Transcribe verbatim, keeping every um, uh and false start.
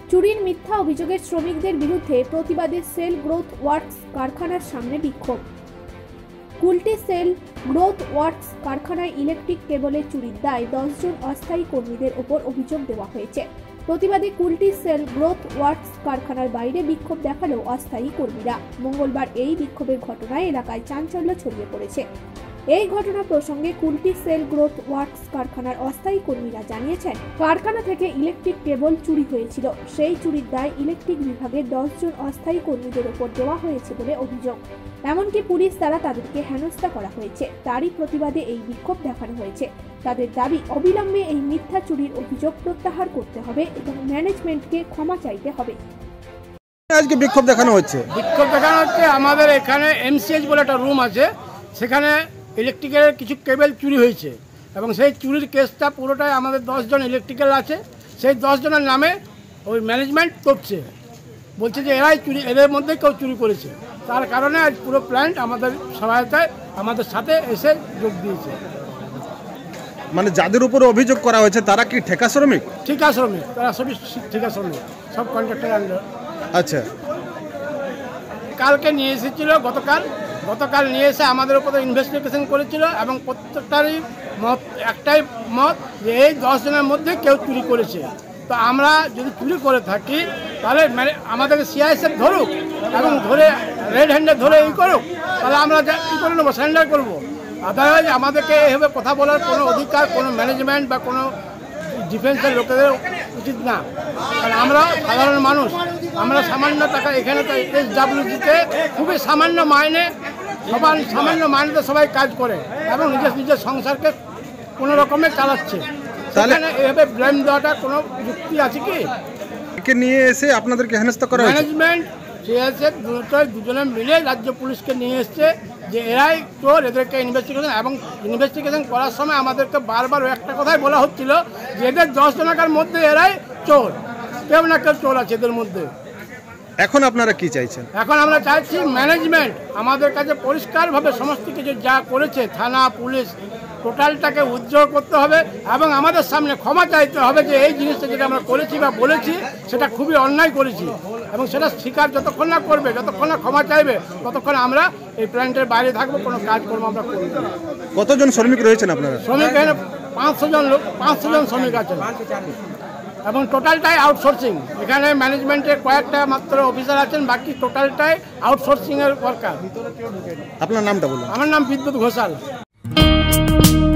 চুরির মিথ্যা অভিযোগে শ্রমিকদের বিরুদ্ধে প্রতিবাদে সেল গ্রোথ ওয়ার্কস কারখানার সামনে বিক্ষোভ। কুলটি সেল গ্রোথ ওয়ার্কস কারখানায় ইলেকট্রিক কেবলের চুরির দায়ে দশ জন অস্থায়ী কর্মীদের ওপর অভিযোগ দেওয়া হয়েছে। প্রতিবাদে কুলটি সেল গ্রোথ ওয়ার্কস কারখানার বাইরে বিক্ষোভ দেখালো অস্থায়ী কর্মীরা। মঙ্গলবার এই বিক্ষোভের ঘটনায় এলাকায় চাঞ্চল্য ছড়িয়ে পড়েছে। এই ঘটনা প্রসঙ্গে কুলটি সেল গ্রোথ ওয়ার্কস কারখানার অস্থায়ী কর্মীরা জানিয়েছেন, কারখানা থেকে ইলেকট্রিক কেবল চুরি হয়েছিল। সেই চুরির দায় ইলেকট্রিক বিভাগের দশ জন অস্থায়ী কর্মীদের ওপর দেওয়া হয়েছে বলে অভিযোগ। এমনকি পুলিশ দ্বারা তাদেরকে হেনস্থা করা হয়েছে। তারই প্রতিবাদে এই বিক্ষোভ দেখানো হয়েছে। তাদের দাবি, অবিলম্বে এই মিথ্যা চুরির অভিযোগ প্রত্যাহার করতে হবে এবং ম্যানেজমেন্টকে ক্ষমা চাইতে হবে। আজকে বিক্ষোভ দেখানো হচ্ছে বিক্ষোভ দেখানো হচ্ছে আমাদের এখানে এমসিএইচ বলে একটা রুম আছে, সেখানে ইলেকট্রিকের কিছু কেবল চুরি হয়েছে এবং সেই চুরির কেসটা পুরোটাই আমাদের দশজন ইলেকট্রিক্যাল আছে। সেই দশ জনের নামে ওই ম্যানেজমেন্ট করছে, বলছে যে এরাই চুরি, এদের মধ্যে কেউ চুরি করেছে। তার কারণে আজ পুরো প্ল্যান্ট আমাদের সহায়তায় আমাদের সাথে এসে যোগ দিয়েছে। মানে যাদের উপর অভিযোগ করা হয়েছে তারা কি ঠিকা শ্রমিক? ঠিকা শ্রমিক, তারা সবই ঠিকা শ্রমিক, সব কন্ট্রাক্টর আন্ডার। আচ্ছা, কালকে নিয়ে এসেছিল, গতকাল গতকাল নিয়ে এসে আমাদের উপরে ইনভেস্টিগেশন করেছিল এবং প্রত্যেকটারই মত একটাই মত যে এই দশ জনের মধ্যে কেউ চুরি করেছে। তো আমরা যদি চুরি করে থাকি তাহলে মানে আমাদেরকে সিআইএসএফ ধরুক এবং ধরে রেড হ্যান্ডে ধরে ই করুক, তাহলে আমরা কী করে নেবো, সারেন্ডার করবো। আদারওয়াইজ আমাদেরকে এভাবে কথা বলার কোনো অধিকার কোনো ম্যানেজমেন্ট বা কোনো ডিফেন্সের লোকেদের উচিত না। কারণ আমরা সাধারণ মানুষ, আমরা সামান্য টাকা এখানে তো এস ডাব্লিউজিতে খুবই সামান্য মাইনে, সবার সামান্য মাইনেতে সবাই কাজ করে এবং নিজের নিজের সংসারকে কোনো রকমে চালাচ্ছে। সেখানে এভাবে ব্লেম দেওয়াটা কোনো যুক্তি আছে কি? একে নিয়ে এসে আপনাদেরকে হেনস্থা করা হয়েছে। ম্যানেজমেন্ট সিএসএফ দুটোই দুজনে মিলে রাজ্য পুলিশকে নিয়ে এসছে যে এরাই চোর, এদেরকে ইনভেস্টিগেশন এবং ইনভেস্টিগেশন করার সময় আমাদেরকে বারবার একটা কথাই বলা হচ্ছিল যে এদের দশ জনকার মধ্যে এরাই চোর, কেউ না কেউ চোর আছে এদের মধ্যে। এখন আপনারা কি চাইছেন? এখন আমরা চাইছি ম্যানেজমেন্ট আমাদের কাছে পরিষ্কারভাবে সমস্ত কিছু যা করেছে, থানা পুলিশ টোটালটাকে উজ্জ্বল করতে হবে এবং আমাদের সামনে ক্ষমা চাইতে হবে যে এই জিনিসটা যেটা আমরা করেছি বা বলেছি সেটা খুবই অন্যায় করেছি এবং সেটা স্বীকার যতক্ষণ না করবে, যতক্ষণ না ক্ষমা চাইবে, ততক্ষণ আমরা এই প্ল্যান্টের বাইরে থাকবো, কোনো কাজকর্ম আমরা করব না। কতজন শ্রমিক রয়েছেন আপনারা? শ্রমিক এখানে পাঁচশো জন লোক, পাঁচশো জন শ্রমিক আছেন এবং টোটালটাই আউটসোর্সিং। এখানে ম্যানেজমেন্টের কয়েকটা মাত্র অফিসার আছেন, বাকি টোটালটাই আউটসোর্সিংয়ের ওয়ার্কার। আপনার নামটা বলুন। আমার নাম বিদ্যুৎ ঘোষাল।